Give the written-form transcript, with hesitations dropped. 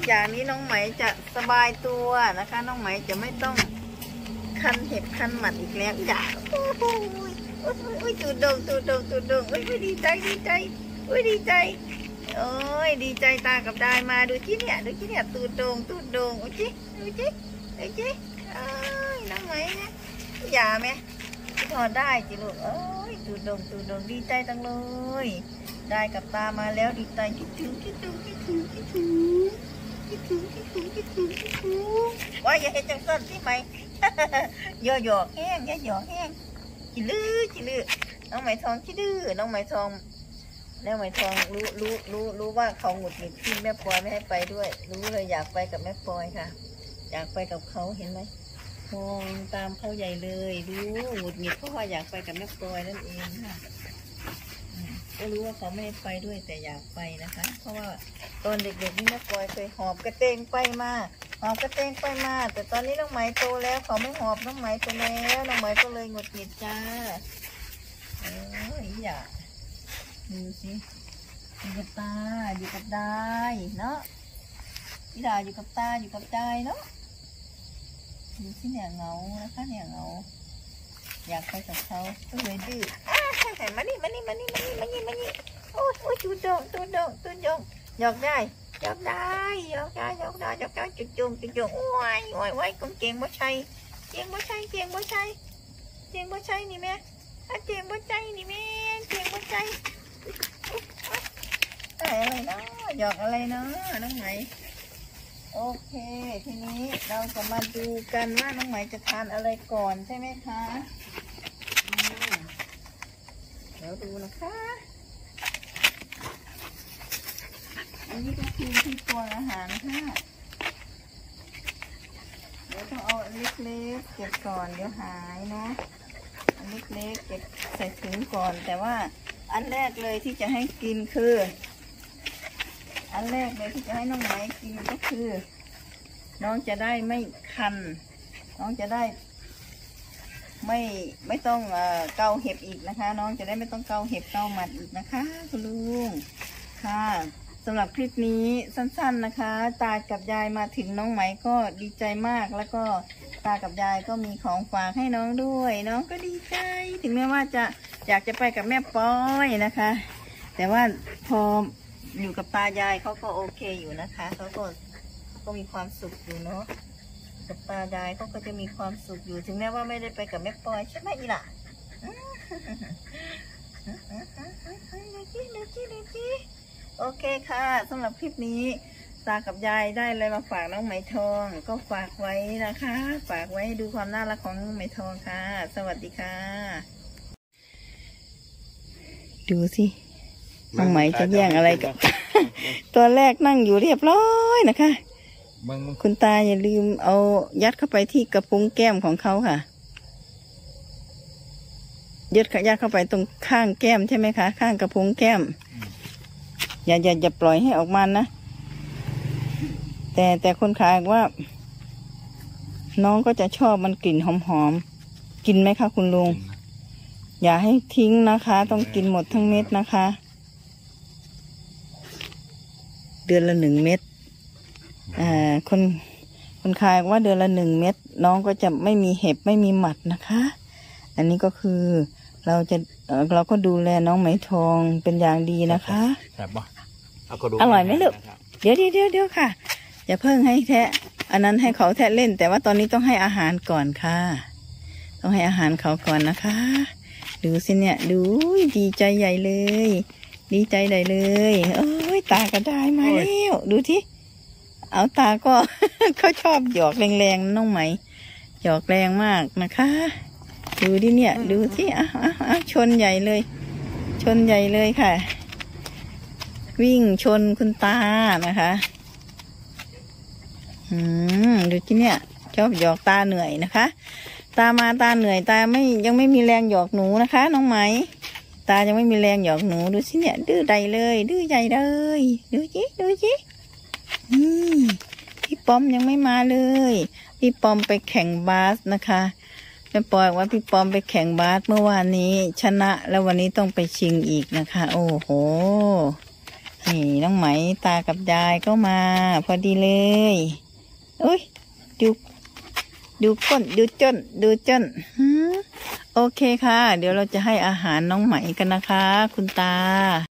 จากนี้น้องไหมจะสบายตัวนะคะน้องไหมจะไม่ต้องคันเห็บคันหมัดอีกแล้วจ้ะโอ้ยตูดงโอ้ยดีใจโอ้ยดีใจโอ้ยดีใจตากับได้มาดูที่เนี่ยตูดงโอ้ยดูจิเอ้ยน้องไหมนะอย่าไหมถอดได้จิลูกเอ้ยตูดงดีใจจังเลยได้กับตามาแล้วดีใจคิดถึงว่าอย่าเห็นจังสั้นสิไหมหยอกแห้งจิลือน้องไหมทองจิดื้อน้องไหมทองแล้วไหมทองรู้ว่าเขาหงุดหงิดที่แม่ปอยไม่ให้ไปด้วยรู้เลยอยากไปกับแม่ปอยค่ะอยากไปกับเขาเห็นไหมมองตามเขาใหญ่เลยรู้หงุดหงิดเพราะว่าอยากไปกับแม่ปอยนั่นเองค่ะก็รู้ว่าเขาไม่ให้ไปด้วยแต่อยากไปนะคะเพราะว่าตอนเด็กๆนี่แม่ปอยเคยหอบกระเตงไปมาแต่ตอนนี้น้องไหมโตแล้วเขาไม่หอบน้องไหมโตแล้วน้องไหมก็เลยหงุดหงิดจ้าอย่าดูสิอยู่กับตาอยู่กับได้เนาะพี่ดาอยู่กับตาอยู่กับใจเนาะดูสิเนี่ยเหงานะคะเนี่ยเหงาอยากไปกับเขาก็เลยดื้อมานี่โอ้ยตูดงหยอกได้จุงโอ้ยกงเก่งบ่ใช่นี่แม่เก่งบ่ใช่นี่แม่อะไรเนาะหยอกอะไรเนาะน้องไหมโอเคทีนี้เราจะมาดูกันว่าน้องไหมจะทานอะไรก่อนใช่ไหมคะเดี๋ยวดูนะคะอันนี้ก็คือที่ตวงอาหารค่ะเดี๋ยวต้องเอาเล็กๆเก็บก่อนเดี๋ยวหายเนาะอันเล็กๆเก็บใส่ถุงก่อนแต่ว่าอันแรกเลยที่จะให้กินคืออันแรกเลยที่จะให้น้องไหมกินก็คือน้องจะได้ไม่คันน้องจะได้ไม่ต้องเกาเห็บอีกนะคะน้องจะได้ไม่ต้องเกาเห็บเกาหมัดอีกนะคะคุณลุงค่ะสำหรับคลิปนี้สั้นๆนะคะตากับยายมาถึงน้องไหมก็ดีใจมากแล้วก็ตากับยายก็มีของฝากให้น้องด้วยน้องก็ดีใจถึงแม้ว่าจะอยากจะไปกับแม่ป้อยนะคะแต่ว่าพออยู่กับตายายเขาก็โอเคอยู่นะคะเขาก็มีความสุขอยู่เนาะกับตายายเขาก็จะมีความสุขอยู่ถึงแม้ว่าไม่ได้ไปกับแม่ปอยใช่ไหมอีล่ะโอเคค่ะสำหรับคลิปนี้ตากับยายได้อะไรมาฝากน้องไหมทองก็ฝากไว้นะคะฝากไว้ดูความน่ารักของน้องไหมทองค่ะสวัสดีค่ะดูสิน้องไหมจะแย่งอะไรกับตัวแรกนั่งอยู่เรียบร้อยนะคะคุณตาอย่าลืมเอายัดเข้าไปที่กระพุ้งแก้มของเขาค่ะยัดเข้าไปตรงข้างแก้มใช่ไหมคะข้างกระพุ้งแก้มอย่าปล่อยให้ออกมานะแต่คนขายว่าน้องก็จะชอบมันกลิ่นหอมกินไหมคะคุณลุงอย่าให้ทิ้งนะคะต้องกินหมดทั้งเม็ดนะคะเดือนละ1 เม็ดคนขายว่าเดือนละ1 เม็ดน้องก็จะไม่มีเห็บไม่มีหมัดนะคะอันนี้ก็คือเราก็ดูแลน้องไหมทองเป็นอย่างดีนะคะอร่อยไหมลูกเดี๋ยวค่ะอย่าเพิ่งให้แทะอันนั้นให้เขาแทะเล่นแต่ว่าตอนนี้ต้องให้อาหารก่อนค่ะต้องให้อาหารเขาก่อนนะคะดูสิเนี่ยดูดีใจใหญ่เลยดีใจใหญ่เลยโอ้ยตาก็ได้มาแล้วดูที่เอาตาก็ เขาชอบหยอกแรงๆน้องไหมหยอกแรงมากนะคะดูดิเนี่ยดูที่ชนใหญ่เลยค่ะวิ่งชนคุณตานะคะดูที่เนี่ยชอบหยอกตาเหนื่อยนะคะตาเหนื่อยตายังไม่มีแรงหยอกหนูนะคะน้องไหมตายังไม่มีแรงหยอกหนูดูสิเนี่ยดื้อใดเลยดื้อใหญ่เลยดูจิพี่ป้อมยังไม่มาเลยพี่ป้อมไปแข่งบาสนะคะแม่ปอยว่าพี่ป้อมไปแข่งบาสเมื่อวานนี้ชนะแล้ววันนี้ต้องไปชิงอีกนะคะโอ้โหนี่น้องไหมตากับยายก็มาพอดีเลยอุ้ยดูก้นดูจ้นโอเคค่ะเดี๋ยวเราจะให้อาหารน้องไหมกันนะคะคุณตา